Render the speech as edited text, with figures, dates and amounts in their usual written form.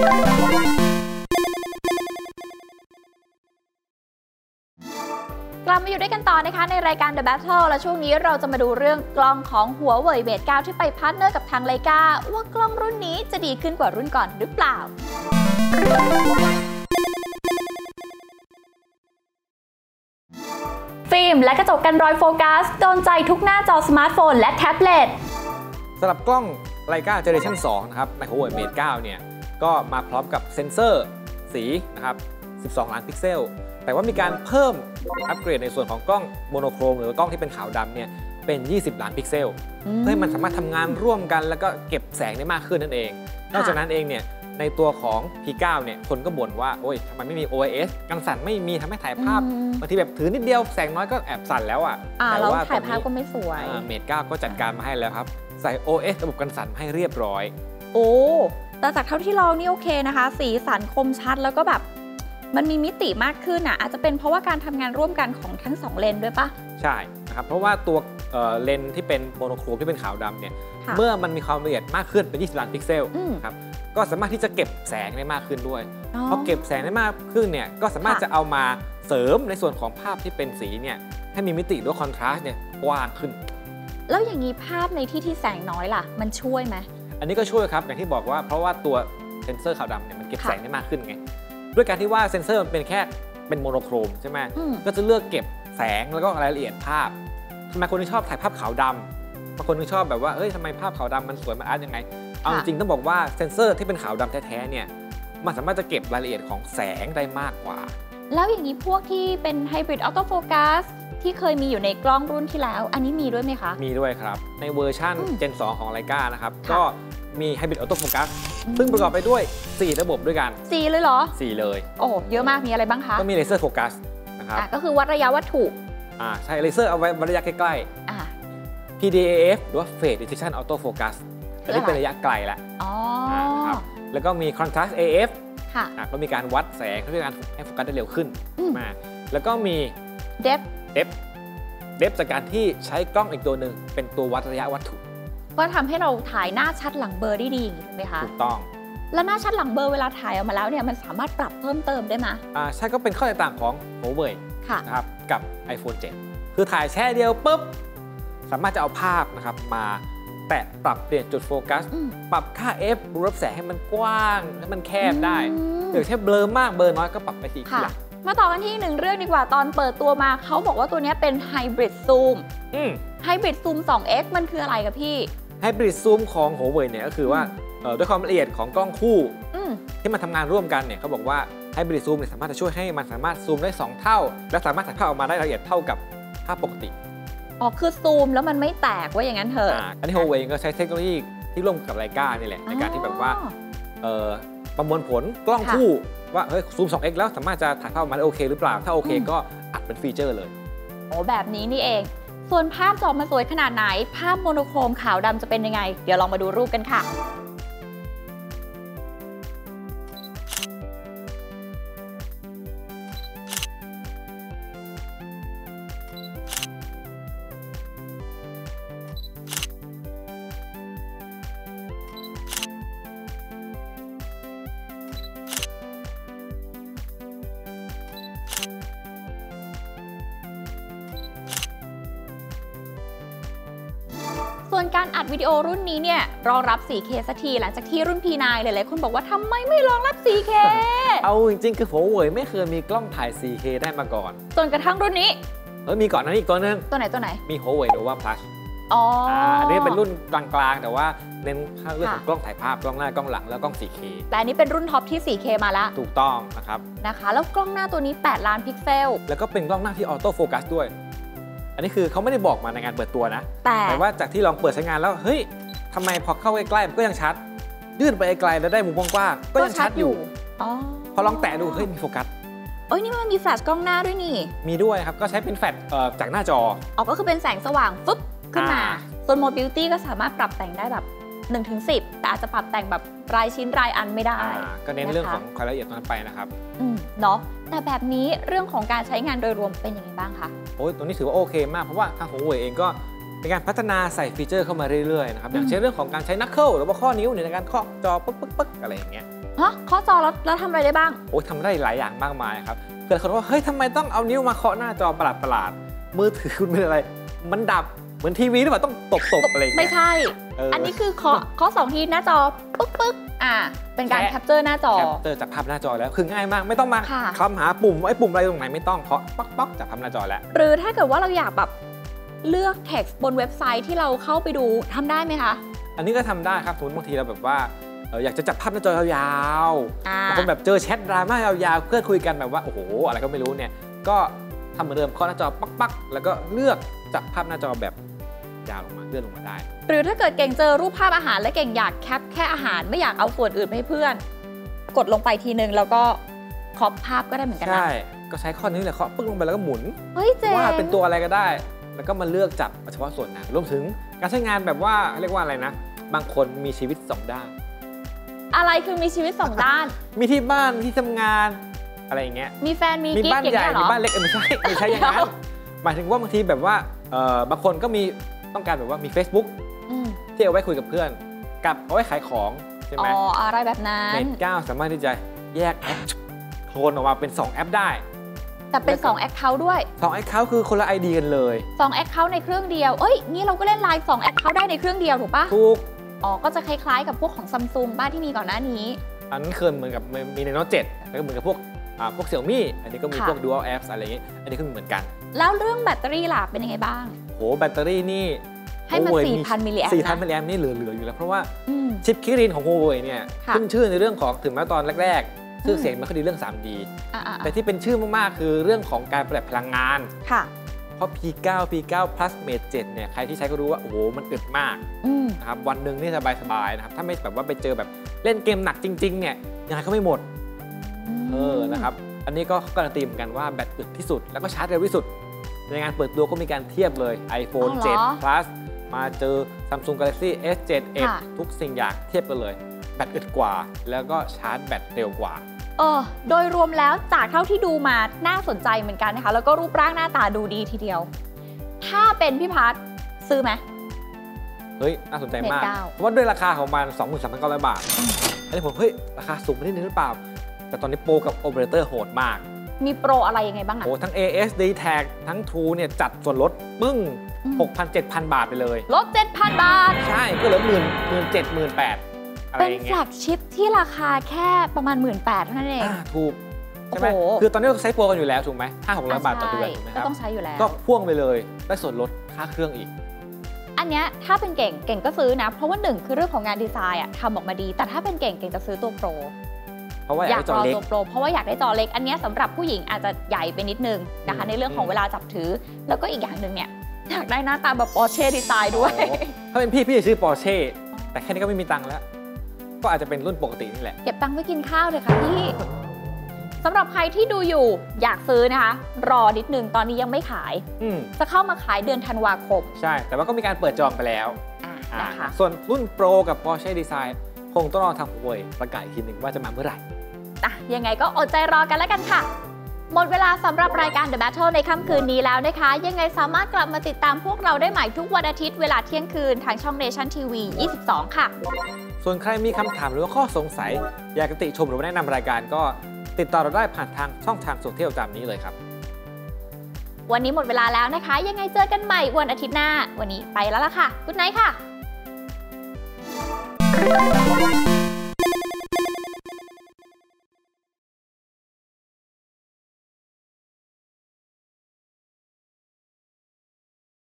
กลับมาอยู่ด้วยกันต่อนะคะในรายการ The Battle และช่วงนี้เราจะมาดูเรื่องกล้องของหัวเว่ยMate 9ที่ไปพาร์ทเนอร์กับทางไลกาว่ากล้องรุ่นนี้จะดีขึ้นกว่ารุ่นก่อนหรือเปล่าฟิล์มและกระจกกันรอยโฟกัสโดนใจทุกหน้าจอสมาร์ทโฟนและแท็บเล็ตสำหรับกล้องไลกาเจเนอเรชั่น 2 นะครับในหัวเว่ยMate 9 เนี่ยก็มาพร้อมกับเซ็นเซอร์สีนะครับ12 ล้านพิกเซลแต่ว่ามีการเพิ่มอัปเกรดในส่วนของกล้องโมโนโครมหรือกล้องที่เป็นขาวดำเนี่ยเป็น20 ล้านพิกเซลเพื่อให้มันสามารถทำงานร่วมกันแล้วก็เก็บแสงได้มากขึ้นนั่นเองนอกจากนั้นเองเนี่ยในตัวของ P9 เนี่ยคนก็บ่นว่าโอ้ยทำไมไม่มี OIS กันสั่นไม่มีทำให้ถ่ายภาพบางทีแบบถือนิดเดียวแสงน้อยก็แอบสั่นแล้วอ่ะแต่ว่าถ่ายภาพก็ไม่สวย Mate 9 ก็จัดการมาให้แล้วครับใส่ OS ระบบกันสั่นให้เรียบร้อยโอ้แต่จากเท่าที่ลองนี่โอเคนะคะสีสันคมชัดแล้วก็แบบมันมีมิติมากขึ้นอ่ะอาจจะเป็นเพราะว่าการทำงานร่วมกันของทั้ง2เลนด้วยปะใช่นะครับเพราะว่าตัวเลนที่เป็นโมโนโครมที่เป็นขาวดำเนี่ยเมื่อมันมีความละเอียดมากขึ้นเป็น20 ล้านพิกเซลครับก็สามารถที่จะเก็บแสงได้มากขึ้นด้วยพอเก็บแสงได้มากขึ้นเนี่ยก็สามารถจะเอามาเสริมในส่วนของภาพที่เป็นสีเนี่ยให้มีมิติด้วยคอนทราสต์เนี่ยกว้างขึ้นแล้วอย่างนี้ภาพในที่แสงน้อยล่ะมันช่วยไหมอันนี้ก็ช่วยครับอย่างที่บอกว่าเพราะว่าตัวเซนเซอร์ขาวดำเนี่ยมันเก็บแสงได้มากขึ้นไงด้วยการที่ว่าเซนเซอร์มันเป็นแค่เป็นโมโนโครมใช่ไหมก็จะเลือกเก็บแสงแล้วก็รายละเอียดภาพทำไมคนที่ชอบถ่ายภาพขาวดำบางคนที่ชอบแบบว่าเฮ้ยทำไมภาพขาวดำมันสวยมันอาร์ตยังไงเอาจริงต้องบอกว่าเซนเซอร์ที่เป็นขาวดำแท้ๆเนี่ยมันสามารถจะเก็บรายละเอียดของแสงได้มากกว่าแล้วอย่างนี้พวกที่เป็นไฮบริดออโต้โฟกัสที่เคยมีอยู่ในกล้องรุ่นที่แล้วอันนี้มีด้วยไหมคะมีด้วยครับในเวอร์ชัน Gen 2 ของไลกานะครับก็มี Hybrid Auto Focus ซึ่งประกอบไปด้วย4ระบบด้วยกัน 4เลยเหรอ 4เลยโอ้เยอะมากมีอะไรบ้างคะก็มีเลเซอร์โฟกัสนะครับก็คือวัดระยะวัตถุใช่เลเซอร์เอาไว้วัดระยะใกล้ๆ PDAF หรือว่า Phase Detection Auto Focus อันนี้เป็นระยะไกลแล้วนะครับแล้วก็มี Contrast AF ก็มีการวัดแสงเพื่อการให้โฟกัสได้เร็วขึ้นมาแล้วก็มี Depth จากการที่ใช้กล้องอีกตัวหนึ่งเป็นตัววัดระยะวัตถุก็ทำให้เราถ่ายหน้าชัดหลังเบอร์ได้ดีถูกไหมคะถูกต้องแล้วหน้าชัดหลังเบอร์เวลาถ่ายออกมาแล้วเนี่ยมันสามารถปรับเพิ่มเติมได้ไหมใช่ก็เป็นข้อแตกต่างของ Huawei นะครับกับ iPhone 7 คือถ่ายแค่เดียวปุ๊บสามารถจะเอาภาพนะครับมาแตะปรับเปลี่ยนจุดโฟกัสปรับค่า f รูรับแสงให้มันกว้างให้มันแคบได้หรือแค่เบลอมากเบลอน้อยก็ปรับไปทีหลังมาต่อกันที่1เรื่องดีกว่าตอนเปิดตัวมาเขาบอกว่าตัวนี้เป็นไฮบริดซูมไฮบริดซูม 2x มันคืออะไรกับพี่ไฮบริดซูมของ Huawei เนี่ยก็คือว่าด้วยความละเอียดของกล้องคู่ที่มันทำงานร่วมกันเนี่ยเขาบอกว่าไฮบริดซูมเนี่ยสามารถจะช่วยให้มันสามารถซูมได้2เท่าและสามารถถ่ายภาพออกมาได้ละเอียดเท่ากับภาพปกติคือซูมแล้วมันไม่แตกว่าอย่างนั้นเถอะอันนี้ Huawei ก็ใช้เทคโนโลยีที่ร่วมกับไลกานี่แหละในการที่แบบว่าประมวลผลกล้องคู่ว่าเฮ้ยซูม 2x แล้วสามารถจะถ่ายภาพออกมาได้โอเคหรือเปล่าถ้าโอเคก็อัดเป็นฟีเจอร์เลยแบบนี้นี่เองส่วนภาพจะออกมาสวยขนาดไหนภาพโมโนโครมขาวดำจะเป็นยังไงเดี๋ยวลองมาดูรูปกันค่ะส่วนการอัดวิดีโอรุ่นนี้เนี่ยรองรับ 4K สักทีหลังจากที่รุ่น P9 หลายๆคนบอกว่าทำไมไม่รองรับ 4K เอาจริงๆคือHuaweiไม่เคยมีกล้องถ่าย 4K ได้มาก่อนจนกระทั่งรุ่นนี้มีก่อนนั้นอีกตัวนึงตัวไหนมี Huawei Nova Plus อันนี้เป็นรุ่นกลางๆแต่ว่าเน้นเรื่องของกล้องถ่ายภาพกล้องหน้ากล้องหลังแล้วกล้อง 4K แต่อันนี้เป็นรุ่นท็อปที่ 4K มาแล้วถูกต้องนะครับแล้วกล้องหน้าตัวนี้8ล้านพิกเซลแล้วก็เป็นกล้องหน้าที่ออโต้โฟกัสด้วยอันนี้คือเขาไม่ได้บอกมาในงานเปิดตัวนะแต่ว่าจากที่ลองเปิดใช้งานแล้วเฮ้ยทำไมพอเข้าใกล้ๆมันก็ยังชัดยื่นไปไกลแล้วได้มุมกว้างก็ยังชัดอยู่พอลองแตะดูเฮ้ยมีโฟกัสนี่มันมีแฟลชกล้องหน้าด้วยนี่มีด้วยครับก็ใช้เป็นแฟลชจากหน้าจอก็คือเป็นแสงสว่างฟึ๊บขึ้นมาส่วน Mobility ก็สามารถปรับแต่งได้แบบ1-10แต่อาจจะปรับแต่งแบบรายชิ้นรายอันไม่ได้ก็เน้นเรื่องของความละเอียดตรงนั้นไปนะครับเนาะแต่แบบนี้เรื่องของการใช้งานโดยรวมเป็นยังไงบ้างคะตรงนี้ถือว่าโอเคมากเพราะว่าทางHuaweiเองก็เป็นการพัฒนาใส่ฟีเจอร์เข้ามาเรื่อยๆนะครับอย่างเช่นเรื่องของการใช้นักเคิลหรือว่าข้อนิ้วในการเคาะจอปึ๊กอะไรอย่างเงี้ยฮะเคาะจอแล้วทำอะไรได้บ้างโอ้ทำได้หลายอย่างมากมายครับเกิดคนว่าเฮ้ยทำไมต้องเอานิ้วมาเคาะหน้าจอประหลาดมือถือคุณเป็นอะไรมันดับเหมือนทีวีหรือเปล่าต้องตบอะไรไม่ใช่อันนี้คือเคาะ2 ทีหน้าจอปึ๊กเป็นการแคปเจอร์หน้าจอจากภาพหน้าจอแล้วคือง่ายมากไม่ต้องมาคลำหาปุ่มไอ้ปุ่มอะไรตรงไหนไม่ต้องเคาะป๊อกจากภาพหน้าจอแล้วหรือถ้าเกิดว่าเราอยากแบบเลือก text บนเว็บไซต์ที่เราเข้าไปดูทำได้ไหมคะอันนี้ก็ทำได้ครับสมมติบางทีเราแบบว่าอยากจะจับภาพหน้าจอยาวๆบางคนแบบเจอแชทดราม่ายาวๆเพื่อนคุยกันแบบว่าโอ้โหอะไรก็ไม่รู้เนี่ยก็ทำเหมือนเดิมเคาะหน้าจอปักแล้วก็เลือกจับภาพหน้าจอแบบยาวลงมาเลื่อนลงมาได้หรือถ้าเกิดเก่งเจอรูปภาพอาหารและเก่งอยากแคปแค่อาหารไม่อยากเอาส่วนอื่นไปให้เพื่อนกดลงไปทีนึงแล้วก็ครอปภาพก็ได้เหมือนกันนะใช่ก็ใช้ข้อนี้แหละเคาะปึ๊กลงไปแล้วก็หมุนว่าเป็นตัวอะไรก็ได้แล้วก็มาเลือกจับเฉพาะส่วนนั้นรวมถึงการใช้งานแบบว่าเรียกว่าอะไรนะบางคนมีชีวิต2 ด้านอะไรคือมีชีวิต2 ด้านมีที่บ้านที่ทำงานอะไรอย่างเงี้ยมีแฟนมีกิ๊กบ้านใหญ่มีบ้านเล็กไม่ใช่อย่างนั้นหมายถึงว่าบางทีแบบว่าบางคนก็มีต้องการแบบว่ามี Facebook ที่เอาไว้คุยกับเพื่อนกับเอาไว้ขายของใช่ไหมอะไรแบบนั้นเน็ต9สามารถที่จะแยกแอปโคลนออกมาเป็น2 แอปได้แต่เป็น2 Account ด้วย 2 Account คือคนละ ID กันเลย 2 Account ในเครื่องเดียวนี่เราก็เล่นไลน์2 Account ได้ในเครื่องเดียวถูกปะถูกก็จะคล้ายๆกับพวกของ Samsung บ้านที่มีก่อนหน้านี้อันนั้นเคยเหมือนกับมีใน Note 7แล้วก็เหมือนกับพวกXiaomi อันนี้ก็มีพวก Dual Apps อะไรอย่างนี้อันนี้ก็เหมือนกันแล้วเรื่องแบตเตอรี่ล่ะเป็นยังไงบ้างโหแบตเตอรี่นี่ให้มา 4,000 มิลลิแอมป์ 4,000 มิลลิแอมป์นี่เหลืออยู่แล้วเพราะว่าชิปคิรินของ Huawei เนี่ยขึ้นชื่อในเรื่องของถึงแม้ตอนแรกๆชื่อเสียงไม่ค่อยดีเรื่อง 3D แต่ที่เป็นชื่อมากๆคือเรื่องของการประหยัดพลังงานเพราะ P9 Plus Mate 7เนี่ยใครที่ใช้ก็รู้ว่าโอ้โหมันอึดมากนะครับวันหนึ่งนี่สบายๆนะครับถ้าไม่แบบว่าไปเจอแบบเล่นเกมหนักจริงๆเนี่ยยังไงก็ไม่หมดนะครับอันนี้ก็การันตีเหมือนกันว่าแบตอึดที่สุดแล้วก็ชาร์จเร็วที่สุดในงานเปิดตัวก็มีการเทียบเลย iPhone 7 Plus มาเจอ Samsung Galaxy S7 Edge ทุกสิ่งอย่างเทียบกันเลยแบตอึดกว่าแล้วก็ชาร์จแบตเร็วกว่าโดยรวมแล้วจากเท่าที่ดูมาน่าสนใจเหมือนกันนะคะแล้วก็รูปร่างหน้าตาดูดีทีเดียวถ้าเป็นพี่พัฒน์ซื้อไหมเฮ้ยน่าสนใจมากเพราะว่าด้วยราคาของมัน 23,900 บาทอันนี้ผมราคาสูงไปนิดนึงหรือเปล่าแต่ตอนนี้โปรกับโอเปอเรเตอร์โหดมากมีโปรอะไรยังไงบ้างโอ้ทั้ง AS D-Tag ทั้ง True เนี่ยจัดส่วนลดปึ้ง 6,000-7,000 บาทไปเลยลด 7,000 บาทใช่ก็เหลือ 17,000-18,000 อะไรอย่างเงี้ยเป็นแฟลกชิปที่ราคาแค่ประมาณ 18,000 เท่านั้นเองถูกใช่ไหมคือตอนนี้เราใช้โปรกันอยู่แล้วถูกไหม500-600 บาทต่อเดือนถูกไหมครับก็ต้องใช้อยู่แล้วก็พ่วงไปเลยได้ส่วนลดค่าเครื่องอีกอันเนี้ยถ้าเป็นเก่งก็ซื้อนะเพราะว่า1คือเรื่องของงานดีไซน์ทำออกมาดีแต่ถ้าเป็นเก่งจะซื้อตัวโปรเพราะว่าอยากได้จอเล็กเพราะว่าอยากได้จอเล็กอันนี้สำหรับผู้หญิงอาจจะใหญ่ไปนิดนึงนะคะในเรื่องของเวลาจับถือแล้วก็อีกอย่างหนึ่งเนี่ยอยากได้หน้าตาแบบ Porsche ดีไซน์ด้วยถ้าเป็นพี่จะซื้อ Porsche แต่แค่นี้ก็ไม่มีตังค์แล้วก็อาจจะเป็นรุ่นปกตินี่แหละเก็บตังค์ไว้กินข้าวเลยค่ะพี่สำหรับใครที่ดูอยู่อยากซื้อนะคะรอนิดนึงตอนนี้ยังไม่ขายจะเข้ามาขายเดือนธันวาคมใช่แต่ว่าก็มีการเปิดจองไปแล้วนะคะส่วนรุ่น Pro กับ Porsche Design คงต้องรอทางHuaweiประกาศอีกทีหนึ่งว่าจะมาเมื่อไหร่ยังไงก็อดใจรอกันแล้วกันค่ะหมดเวลาสำหรับรายการ The Battle ในค่ำคืนนี้แล้วนะคะยังไงสามารถกลับมาติดตามพวกเราได้ใหม่ทุกวันอาทิตย์เวลาเที่ยงคืนทางช่อง Nation TV 22 ค่ะส่วนใครมีคำถามหรือว่าข้อสงสัยอยากจะติชมหรือว่าแนะนำรายการก็ติดต่อเราได้ผ่านทางช่องทางโซเชียลตามนี้เลยครับวันนี้หมดเวลาแล้วนะคะยังไงเจอกันใหม่วันอาทิตย์หน้าวันนี้ไปแล้วล่ะค่ะ Good night ค่ะ